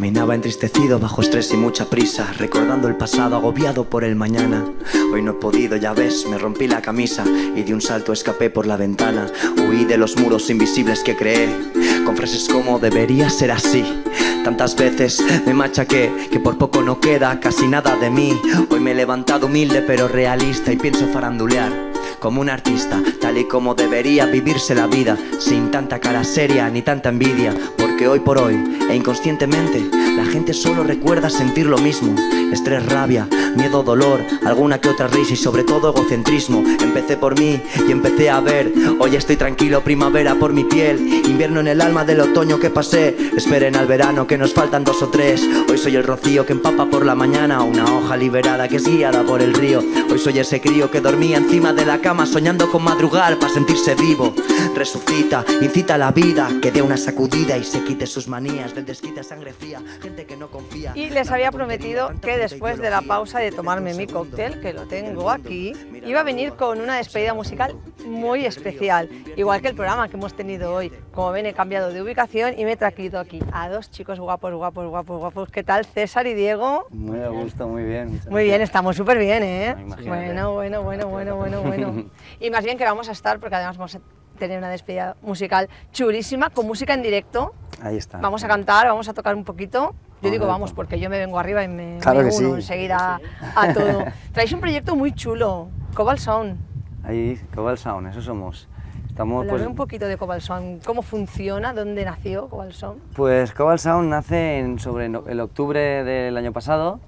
Caminaba entristecido bajo estrés y mucha prisa, recordando el pasado, agobiado por el mañana. Hoy no he podido, ya ves, me rompí la camisa y de un salto escapé por la ventana. Huí de los muros invisibles que creé, con frases como debería ser así. Tantas veces me machaqué que por poco no queda casi nada de mí. Hoy me he levantado humilde pero realista y pienso farandulear como un artista, tal y como debería vivirse la vida, sin tanta cara seria ni tanta envidia. Porque hoy por hoy e inconscientemente la gente solo recuerda sentir lo mismo: estrés, rabia, miedo, dolor, alguna que otra risa y sobre todo egocentrismo. Empecé por mí y empecé a ver. Hoy estoy tranquilo, primavera por mi piel, invierno en el alma del otoño que pasé. Esperen al verano que nos faltan 2 o 3. Hoy soy el rocío que empapa por la mañana, una hoja liberada que es guiada por el río. Hoy soy ese crío que dormía encima de la cama soñando con madrugar para sentirse vivo. Resucita, incita a la vida, que dé una sacudida y se quite sus manías del desquite a sangre fría. Gente que no confía. Y les había prometido que después de la pausa de tomarme mi cóctel, que lo tengo aquí, iba a venir con una despedida musical muy especial, igual que el programa que hemos tenido hoy. Como ven, he cambiado de ubicación y me he traído aquí a 2 chicos guapos, guapos, guapos, guapos. ¿Qué tal, César y Diego? Muy a gusto, muy bien. Muy bien, estamos súper bien, ¿eh? Imagínate. Bueno. Y más bien que vamos a estar, porque además vamos a tener una despedida musical chulísima, con música en directo. Ahí está. Vamos a cantar, vamos a tocar un poquito. Yo digo vamos porque yo me vengo arriba y me uno enseguida a todo. Traéis un proyecto muy chulo, Cobalt Sound. Ahí, Cobalt Sound, eso somos. Hablaré un poquito de Cobalt Sound, ¿cómo funciona? ¿Dónde nació Cobalt Sound? Pues Cobalt Sound nace sobre el octubre del año pasado.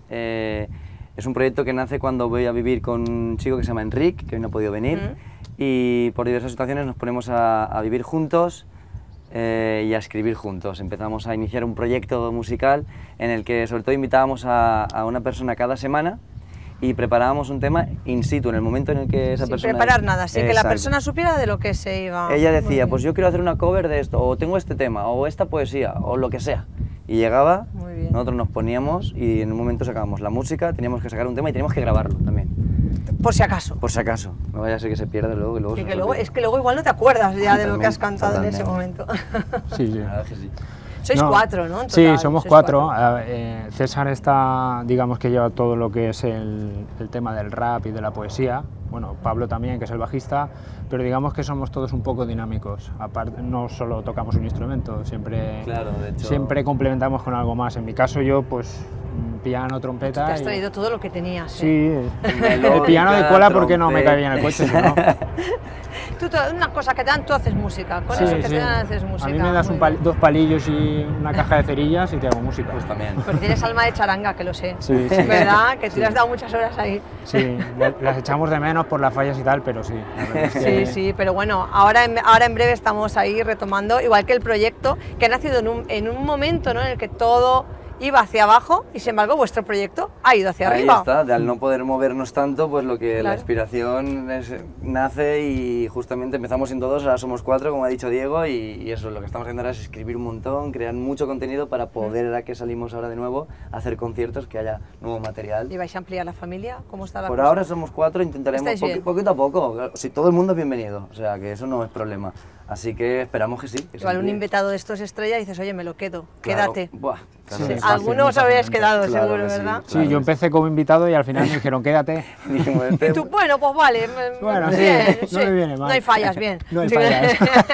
Es un proyecto que nace cuando voy a vivir con un chico que se llama Enric, que hoy no ha podido venir, y por diversas situaciones nos ponemos a vivir juntos y a escribir juntos. Empezamos a iniciar un proyecto musical en el que sobre todo invitábamos a una persona cada semana y preparábamos un tema in situ, en el momento en el que esa persona... Sin preparar nada, sin que la persona supiera de lo que se iba... Ella decía, pues yo quiero hacer una cover de esto, o tengo este tema, o esta poesía, o lo que sea. Y llegaba, nosotros nos poníamos y en un momento sacábamos la música, teníamos que sacar un tema y teníamos que grabarlo también. Por si acaso. Por si acaso, no vaya a ser que se pierda luego. Es que luego igual no te acuerdas ya de lo que has cantado en ese momento. Sí. La verdad que sí. Sois 4, ¿no? En total, sí, somos 4. César está, digamos que lleva todo lo que es el tema del rap y de la poesía. Bueno, Pablo también, que es el bajista, pero digamos que somos todos un poco dinámicos. Aparte, no solo tocamos un instrumento, siempre complementamos con algo más. En mi caso yo, pues, piano, trompeta... Te has traído todo lo que tenías, Sí, el piano de cola porque no me cae bien el coche, ¿no? Una cosa que te dan, tú haces música, con eso que te dan haces música. A mí me das 2 palillos y una caja de cerillas y te hago música. Pues también. Porque tienes alma de charanga, que lo sé. Sí. ¿Verdad? Que tú le has dado muchas horas ahí. Sí, las echamos de menos por las fallas y tal, pero sí. Sí, pero bueno, ahora en breve estamos ahí retomando, igual que el proyecto, que ha nacido en un momento, ¿no?, en el que todo iba hacia abajo y sin embargo vuestro proyecto ha ido hacia arriba. Ahí está, al no poder movernos tanto, pues lo que la inspiración nace y justamente empezamos siendo 2, ahora somos 4, como ha dicho Diego, y eso, lo que estamos haciendo ahora es escribir un montón, crear mucho contenido para poder, ahora que salimos ahora de nuevo, hacer conciertos, que haya nuevo material. ¿Y vais a ampliar la familia? ¿Cómo está la cosa? Por ahora somos 4, intentaremos poquito a poco, si todo el mundo es bienvenido, o sea que eso no es problema. Así que esperamos que sí. Que igual un invitado de estos estrella y dices, oye, me lo quedo, quédate. Buah, claro, sí, alguno os habríais quedado, seguro, ¿verdad? Sí, yo empecé como invitado y al final me dijeron, quédate. Y tú, bueno, pues vale. Bueno, bien, no me viene mal. No hay fallas, bien. No hay fallas.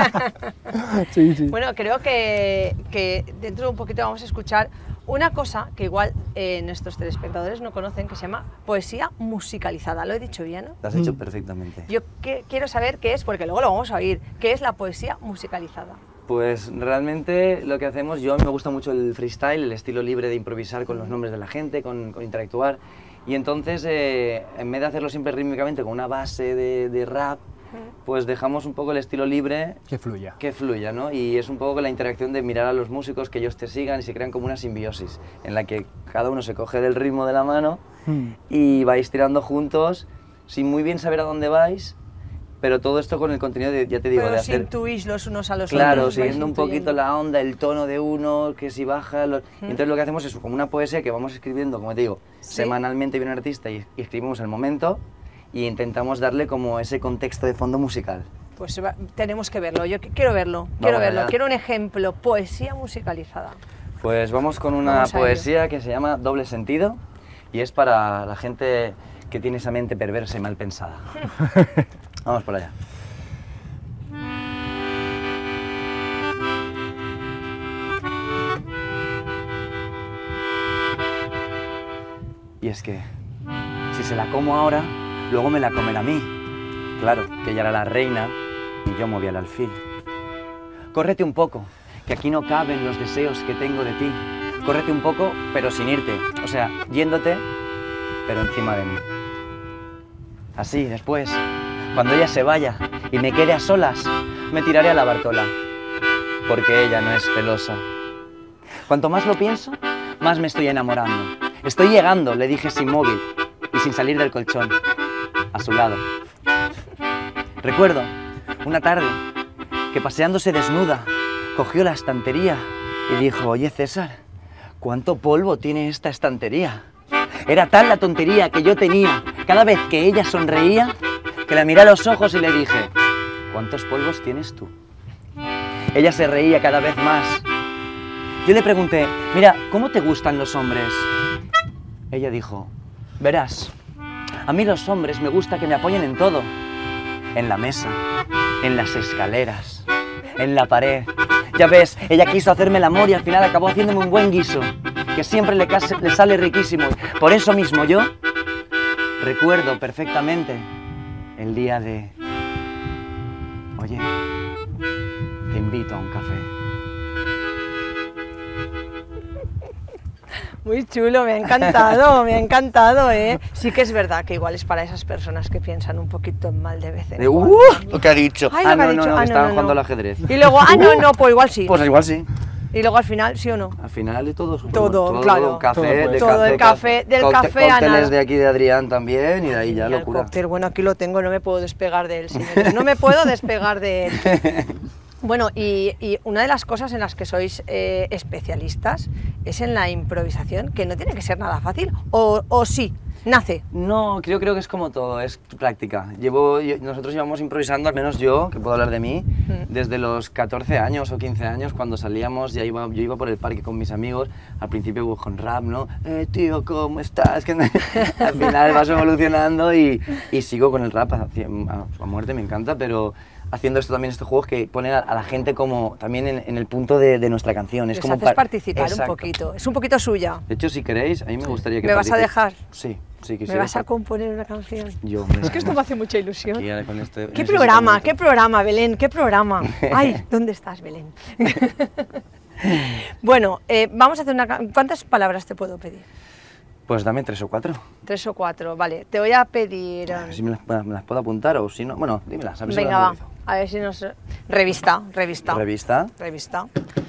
Sí. Bueno, creo que dentro de un poquito vamos a escuchar una cosa que igual nuestros telespectadores no conocen, que se llama poesía musicalizada. ¿Lo he dicho bien, no? Lo has hecho perfectamente. Yo quiero saber qué es, porque luego lo vamos a oír, qué es la poesía musicalizada. Pues realmente lo que hacemos, a mí me gusta mucho el freestyle, el estilo libre de improvisar con los nombres de la gente, con interactuar. Y entonces, en vez de hacerlo siempre rítmicamente con una base de rap, pues dejamos un poco el estilo libre que fluya, ¿no? Y es un poco la interacción de mirar a los músicos, que ellos te sigan y se crean como una simbiosis en la que cada uno se coge del ritmo de la mano y vais tirando juntos sin muy bien saber a dónde vais, pero todo esto con el contenido de, ya te digo, de hacer... intuís los unos a los otros. Claro, siguiendo un poquito la onda, el tono de uno, que si baja... Entonces lo que hacemos es como una poesía que vamos escribiendo, como te digo, semanalmente viene un artista y escribimos el momento y intentamos darle como ese contexto de fondo musical. Pues tenemos que verlo, yo quiero verlo, quiero un ejemplo, poesía musicalizada. Pues vamos con una Vamos a ello. poesía que se llama Doble Sentido y es para la gente que tiene esa mente perversa y mal pensada. Vamos por allá. Y es que, si se la como ahora, luego me la comerá a mí. Claro, que ella era la reina y yo movía el alfil. Córrete un poco, que aquí no caben los deseos que tengo de ti. Córrete un poco, pero sin irte. O sea, yéndote, pero encima de mí. Así, después, cuando ella se vaya y me quede a solas, me tiraré a la Bartola. Porque ella no es celosa. Cuanto más lo pienso, más me estoy enamorando. Estoy llegando, le dije sin móvil y sin salir del colchón, a su lado. Recuerdo una tarde que paseándose desnuda, cogió la estantería y dijo, oye César, ¿cuánto polvo tiene esta estantería? Era tal la tontería que yo tenía cada vez que ella sonreía, que la miré a los ojos y le dije, ¿cuántos polvos tienes tú? Ella se reía cada vez más. Yo le pregunté, mira, ¿cómo te gustan los hombres? Ella dijo, verás, a mí los hombres me gusta que me apoyen en todo. En la mesa, en las escaleras, en la pared. Ya ves, ella quiso hacerme el amor y al final acabó haciéndome un buen guiso, que siempre le sale riquísimo. Por eso mismo yo recuerdo perfectamente el día de... Oye, te invito a un café. Muy chulo, me ha encantado, ¿eh? Sí que es verdad que igual es para esas personas que piensan un poquito mal de vez en cuando. Lo que ha dicho. Ay, lo que ha dicho. No, estaban jugando al ajedrez. Y luego, no, pues igual sí. Pues igual sí. Y luego al final, ¿sí o no? Al final de todo, Claro. Café, Todo el café, del café a nada. Cócteles de aquí de Adrián también y de ahí ya Y el locura. cóctel, bueno, aquí lo tengo, no me puedo despegar de él, señores. No me puedo despegar de él. Bueno, y una de las cosas en las que sois especialistas es en la improvisación, que no tiene que ser nada fácil, o sí, nace. No, creo que es como todo, es práctica. Nosotros llevamos improvisando, al menos yo, que puedo hablar de mí, desde los 14 años o 15 años, cuando salíamos, yo iba por el parque con mis amigos, al principio con rap, ¿no? Tío, ¿cómo estás? Que al final vas evolucionando y sigo con el rap a muerte, me encanta, pero... haciendo esto también, estos juegos que ponen a la gente como también en el punto de nuestra canción. Es Les como haces participar Exacto. un poquito, es un poquito suya. De hecho, si queréis, a mí me gustaría que ¿Me vas a dejar? Sí, quisiera. ¿Me vas a componer una canción? Yo, Es que esto me hace mucha ilusión. aquí, con este, ¿Qué programa, Belén? ¿Qué programa? Ay, ¿dónde estás, Belén? Bueno, vamos a hacer ¿cuántas palabras te puedo pedir? Pues dame 3 o 4. 3 o 4, vale. Te voy a pedir... Si me las puedo apuntar o si no... Bueno, dímelas, a ver si Venga, las va. memorizo. A ver si nos... Revista. Revista.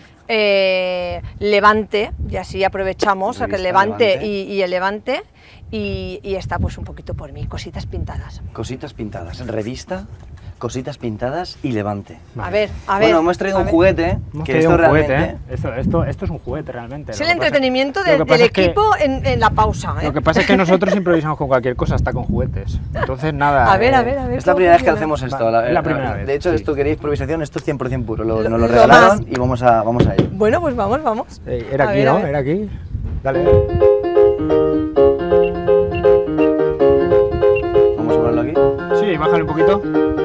Levante, y así aprovechamos a que el Levante, Levante. Y el Levante, y está pues un poquito por mí, cositas pintadas. Cositas pintadas. Revista, cositas pintadas y Levante. A ver. Bueno, hemos traído un juguete, Hemos que traído esto un juguete, realmente... Esto es un juguete realmente. Es Lo el que pasa- entretenimiento lo que del pasa es que- equipo en la pausa, ¿eh? Lo que pasa es que nosotros improvisamos con cualquier cosa, hasta con juguetes. Entonces, nada. A ver. Es la primera vez que ¿cómo hacemos esto. Es la primera vez, De hecho, sí. esto quería improvisación, esto es 100% puro. Nos lo lo regalaron más. y vamos a ello. Bueno, pues vamos. Era A aquí, ver, a ¿no? ver. Era aquí. Dale. Vamos a ponerlo aquí. Sí, bájale un poquito.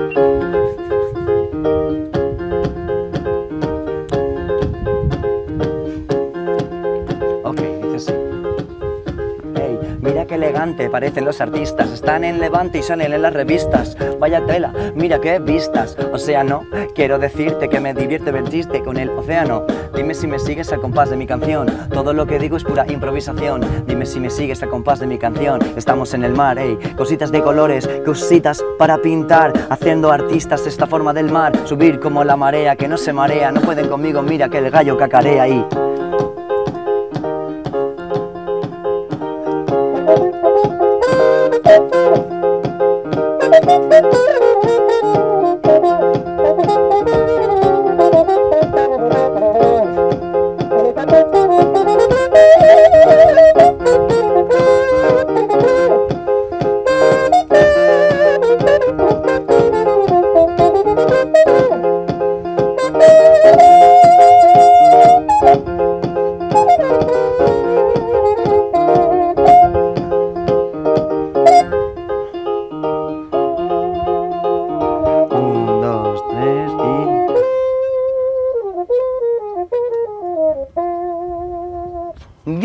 Ok, dice así. Hey, mira qué elegante parecen los artistas. Están en Levante y salen en las revistas. Vaya tela, mira qué vistas. O sea, no, quiero decirte que me divierte verte con el océano. Dime si me sigues al compás de mi canción. Todo lo que digo es pura improvisación. Dime si me sigues al compás de mi canción. Estamos en el mar, ey, cositas de colores, cositas para pintar. Haciendo artistas esta forma del mar. Subir como la marea que no se marea. No pueden conmigo, mira que el gallo cacarea ahí.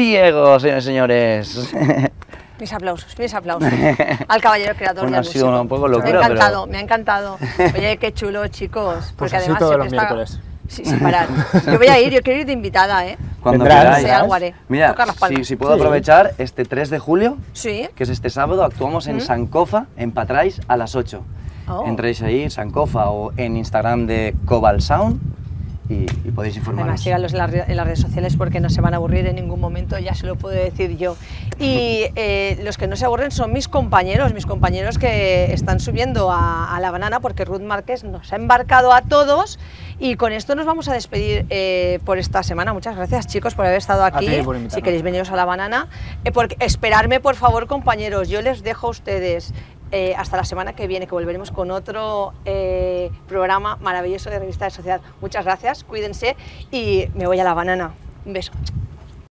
Diego, señores y señores. Mis aplausos al caballero creador Bueno, del ha sido músico. un poco locura, me ha encantado. Oye, qué chulo, chicos. Pues Porque así además todos los siempre está... miércoles. Sí, sin parar. Yo voy a ir, yo quiero ir de invitada, ¿eh? Cuando Vendrás, queráis. Sí, algo haré. Mira, Tocar las palmas. si puedo Sí. aprovechar, este 3 de julio, Sí. que es este sábado, actuamos en Sankofa, en Patrais, a las 8. Oh. Entréis ahí, Sankofa, o en Instagram de Cobalt Sound y podéis informaros. Además, síganlos en las redes sociales porque no se van a aburrir en ningún momento, ya se lo puedo decir yo. Y los que no se aburren son mis compañeros que están subiendo a La Banana porque Ruth Márquez nos ha embarcado a todos y con esto nos vamos a despedir por esta semana. Muchas gracias, chicos, por haber estado aquí. ti por invitarnos. Si queréis veniros a La Banana, esperarme, por favor, compañeros, yo les dejo a ustedes. Hasta la semana que viene, que volveremos con otro programa maravilloso de Revista de Sociedad. Muchas gracias, cuídense y me voy a La Banana. Un beso.